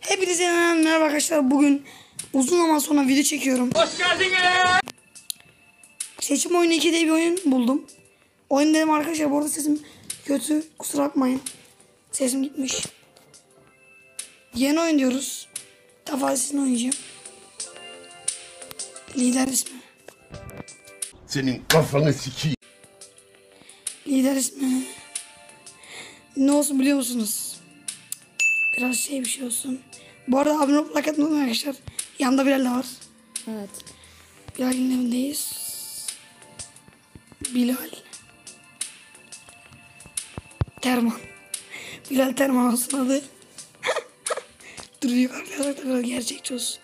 Hepinize merhaba arkadaşlar. Bugün uzun zaman sonra video çekiyorum. Hoş geldiniz. Seçim Oyunu 2 diye bir oyun buldum. Oyun dedim arkadaşlar. Bu arada sesim kötü. Kusura bakmayın. Sesim gitmiş. Yeni oyun diyoruz. Tafasını oynayacağım. Lider ismi. Senin kafanı sikeyim. Lider ismi. Ne olsun biliyor musunuz? Biraz bir şey olsun. Bu arada abone olup like atmayı unutmayın arkadaşlar. Yanında Bilal de var. Evet. Bilal'in evindeyiz. Bilal. Terman. Bilal Terman olsun adı. Dur yukarıda yazsak da biraz gerçekçi olsun.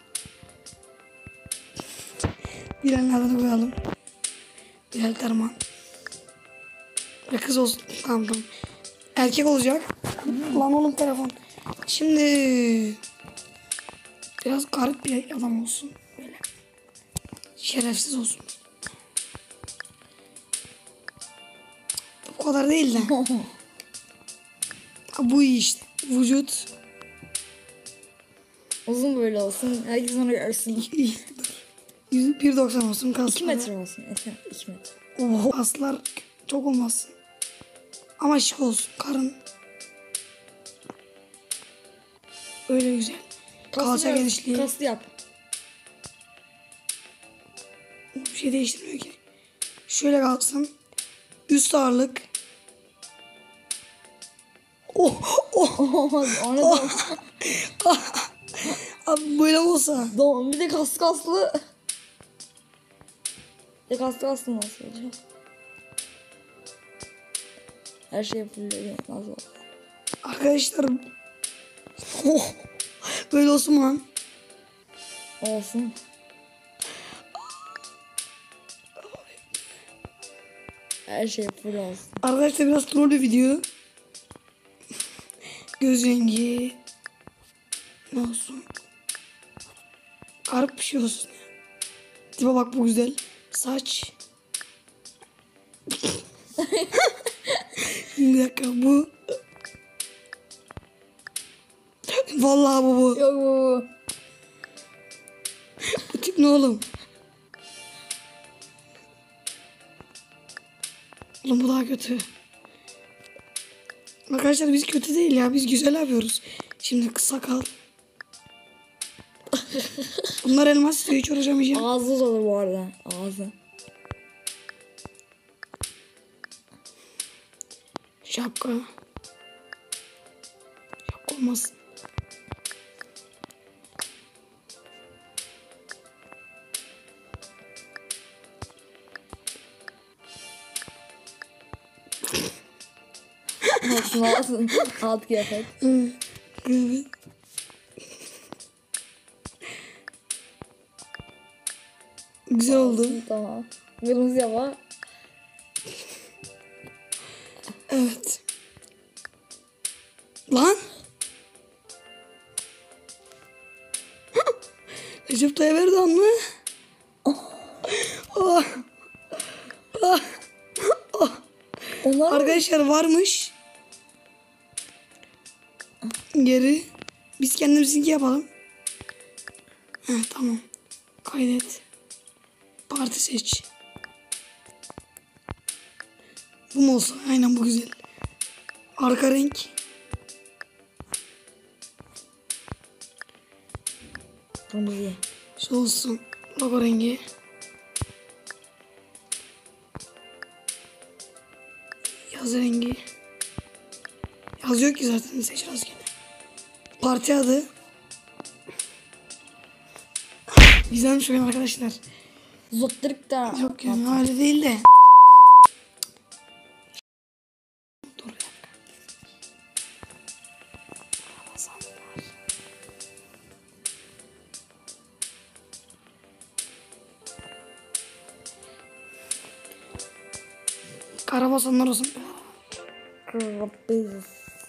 Bilal'in adını koyalım. Bilal Terman. Ve kız olsun. Tamam. Erkek olacak. Lan oğlum telefon. Şimdi biraz garip bir adam olsun. Böyle. Şerefsiz olsun. Bu kadar değil de. Bu iyi işte. Vücut. Uzun böyle olsun. Herkes onu görsün. 1.90 olsun. Kaslar. 2 metre olsun. 2 metre. Oho. Kaslar çok olmasın. Ama şık olsun. Karın. Öyle güzel. Kalça genişliği. Kaslı yap. Bir şey değiştirmiyor ki. Şöyle kalsın. Üst ağırlık. Onu da Abi böyle olsa. bir de kaslı. Bir de kaslı nasıl olacak? Her şey full nasıl olacak? Arkadaşlar. Böyle olsun mu lan? Olsun. Her şey full olsun. Arkadaşlar biraz troll bir video. Göz rengi. Ne olsun? Garip bir şey olsun. Tipe bak bu güzel. Saç. Bir dakika bu. Vallahi bu. Yok bu. Bu tip ne oğlum? Oğlum bu daha kötü. Arkadaşlar biz kötü değil ya. Biz güzel yapıyoruz. Şimdi kısa kal. Bunlar elmas istiyor. Hiç uğraşamayacağım. Ağzı olur bu arada. Ağzı. Şapka. Şapka olmasın. Olsun. Alt kıyafet. Evet. Güzel oldu. Tamam. Kırmızı yapa. Evet. Lan. Recep Tayyip Erdoğan mı? Oh. Onlar Arkadaşlar varmış. Geri. Biz kendimizinki yapalım. Heh, tamam. Kaydet. Parti seç. Bu mu olsa? Aynen bu güzel. Arka renk. kırmızı. Şu olsun. Logo rengi. Yaz rengi. Yaz yok ki zaten, seç rastgele. Parti adı. Güzelmiş oyun arkadaşlar. Zottırık da. Yok yani öyle değil de. Dur bir dakika. Karabasanlar olsun. Kırmızı.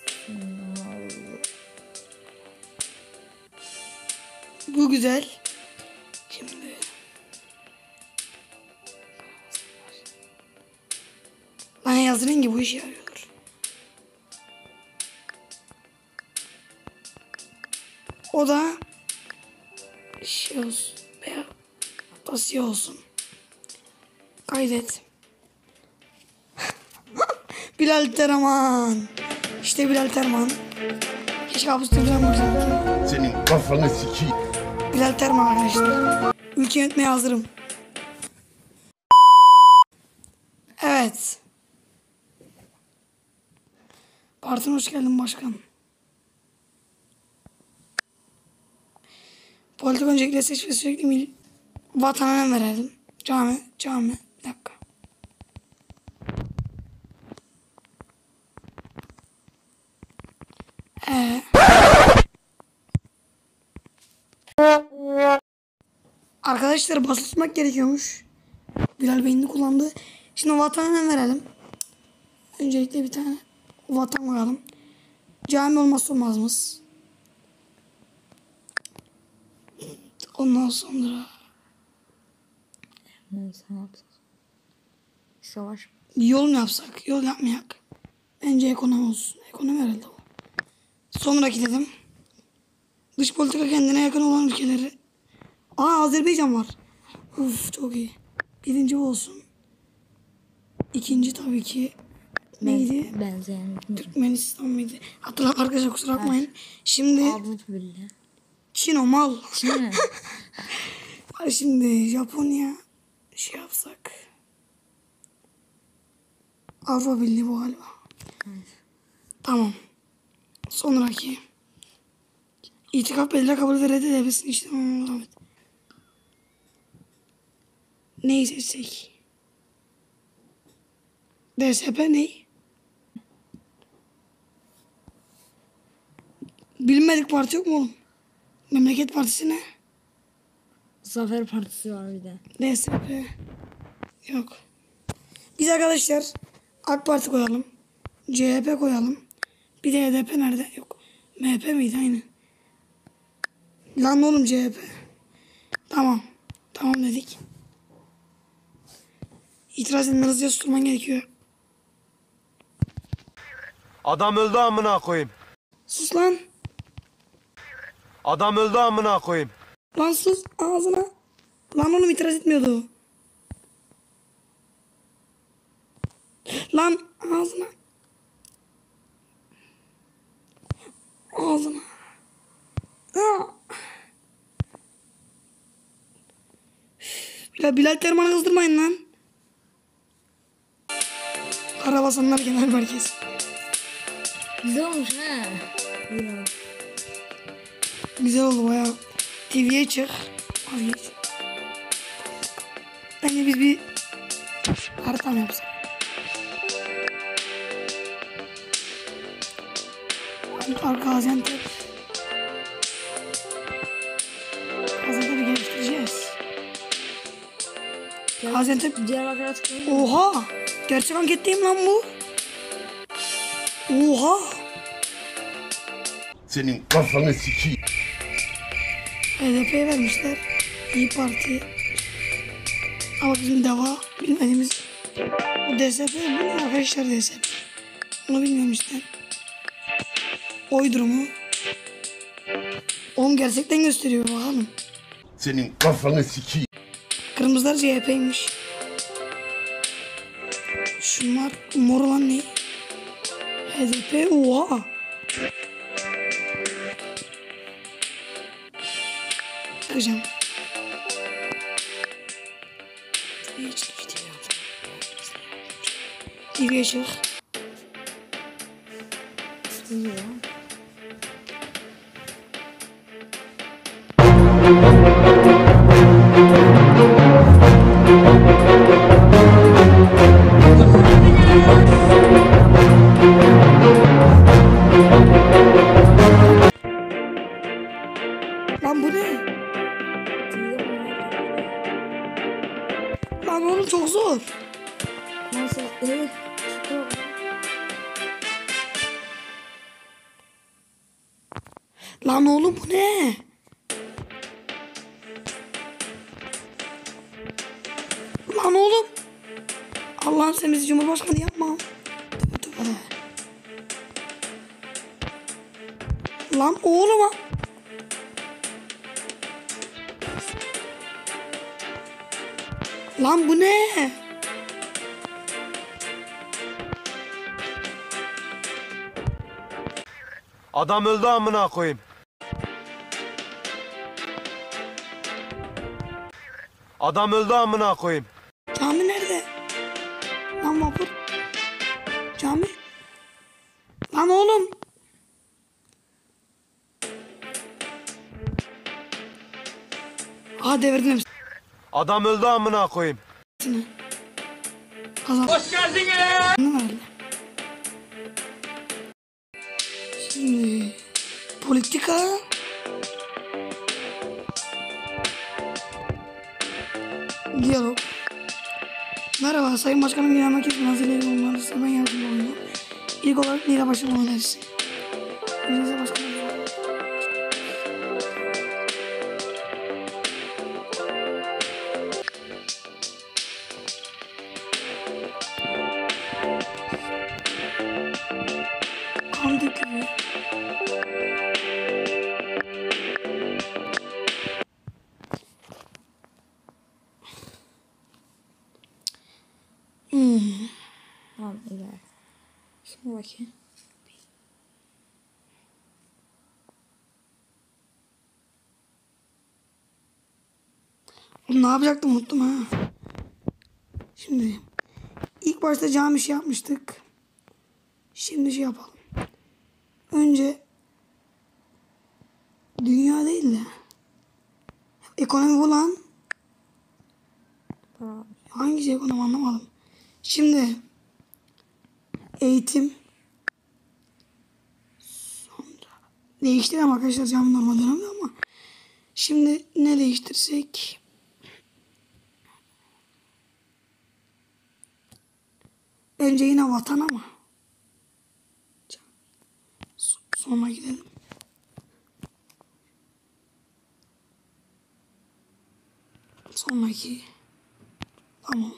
Bu güzel. Şimdi. Lan yaz rengi bu işe yarıyordur. O da şey olsun. Veya da siyah olsun. Kaydet. Bilal Terman. İşte Bilal Terman. Keşke hapistıracağım güzel. Senin kafanı sikeyim. Bilal Terman arkadaşlar. Ülke yönetmeye hazırım. Evet. Partine hoş geldin başkan. Politik öncelikle seç ve sürekli vatana önem verelim. Cami. Bir dakika. Arkadaşlar basılmak gerekiyormuş. Bilal beynini kullandı. Şimdi vatana önem verelim. Öncelikle bir tane vatan koyalım. Cami olmazsa olmazımız. Ondan sonra Neyse ne yapacağız? Savaş. yol mu yapsak? Yol yapmayak. Bence ekonomi olsun. Ekonomi herhalde o. Sonraki dedim. Dış politika kendine yakın olan ülkeleri. Azerbaycan var. Uf çok iyi. Birinci bu olsun. İkinci tabii ki neydi? Benzeyen. Türkmenistan mıydı? Hatırlam arkadaşlar kusura bakmayın. Şimdi Avrupa Birliği. Çin o mal. Değil mi? Şimdi Japonya şey yapsak. Avrupa Birliği bu galiba. Tamam. Sonraki. İtikaf belirle kabul ve reddedebilirsin. İşte evet. Neyi seçsek? DSP ne? Bilinmedik parti yok mu oğlum? Memleket Partisi ne? Zafer Partisi var bir de. DSP. Yok. Biz arkadaşlar AK Parti koyalım. CHP koyalım. Bir de HDP nerede? Yok. MHP miydi? Aynen. Lan oğlum CHP. Tamam. Tamam dedik. İtiraz edin hızlıca susturman gerekiyor. Adam öldü amına koyayım. Sus lan. Adam öldü amına koyayım. Lan sus ağzına. Lan oğlum itiraz etmiyordu. Lan ağzına. Ağzına. Aa. Bilal Terman'ı kızdırmayın lan. Karabasanlar Genel Merkez. Güzel olmuş ha. Ya. Güzel oldu bayağı. TV'ye çık. Vazgeç. Bence biz bir harita mı yapsak? Gaziantep. Gaziantep'i geliştireceğiz. Gaziantep. Diyarbakır'a tıklayın. Oha! Gerçek anketteyim lan bu. Oha! Senin kafanı sikeyim. HDP'ye vermişler. İyi Parti. Ama bizim deva bilmediğimiz o DSP bu ne arkadaşlar DSP? Onu bilmiyorum işte. Oy durumu. Oğlum gerçekten gösteriyor bakalım. Senin kafanı sikeyim. Kırmızılar CHP'ymiş. Şunlar mor olan ne? HDP oha. Kıracağım. TV'ye çık. İyi ya. Lan bu ne? Lan oğlum çok zor. Nasıl? Evet. Lan oğlum bu ne? Lan oğlum. Allah'ım sen bizi Cumhurbaşkanı yapma. Tövbe tövbe. Lan oğlum ha. Lan bu ne? Adam öldü amına koyayım. Adam öldü amına koyayım. Cami nerede? Lan vapur. Cami. Lan oğlum. Aa devirdim hepsini. Adam öldü amına koyayım. Kazan. Hoş geldin ya. Şimdi politika. Diyalog. Merhaba Sayın Başkanım, genelmek için hazırlayın olmalıysa ben yardımcı oluyorum. İlk olarak neyle başlamamı dersin? Bize başkanım. Kan dökülüyor. Tamam güzel. Şimdi bakayım. Oğlum ne yapacaktım, unuttum ha. Şimdi ilk başta cami işi yapmıştık. Şimdi şey yapalım. Önce dünya değil de ekonomi bulan, Tamam. hangisi ekonomi anlamadım. Şimdi eğitim, sonra değiştirelim arkadaşlar cami normal dönemde ama şimdi ne değiştirsek, önce yine vatan ama sonra gidelim. Sonraki. Tamam.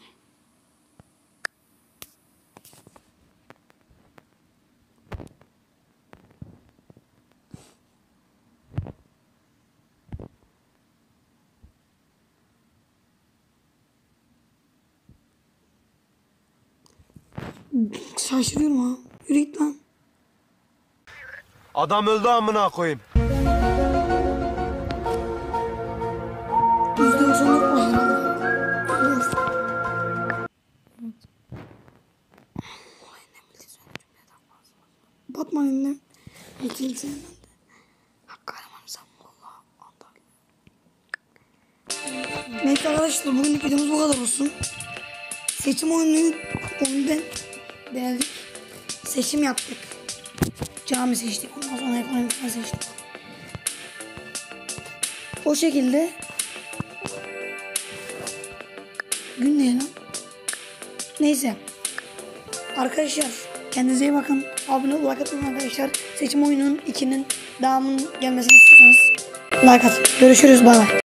Şaşırıyorum ha. Yürü git lan. Adam öldü amına koyayım. %94 var herhalde. Batman eline. Eğitim senin de. Kahramanım sen valla. Neyse arkadaşlar, bugünlük videomuz bu kadar olsun. Seçim oyunu denedik. Seçim yaptık. Cami seçtik. Ondan sonra ekonomik seçtik. O şekilde gün ne lan? Neyse. Arkadaşlar kendinize iyi bakın. Abone ol, like atın arkadaşlar. Seçim oyunun 2'nin devamının gelmesini istiyorsanız like atın. Görüşürüz, bay bay.